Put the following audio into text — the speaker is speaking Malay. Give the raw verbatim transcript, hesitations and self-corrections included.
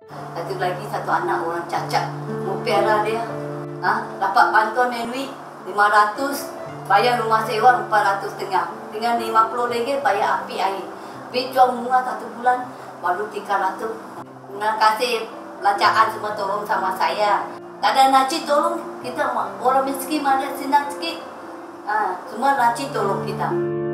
Satu lagi satu anak orang cacat, mau piara dia. Ha? Dapat bantuan duit lima ratus, bayar rumah sewa empat ratus tengah. Dengan lima puluh ringgit bayar api air. Bil jual bunga satu bulan baru tiga ratus. Terima kasih pelacaan semua tolong sama saya. Tak ada nasi tolong kita orang miskin mana senang sikit. Ha, semua nasi tolong kita.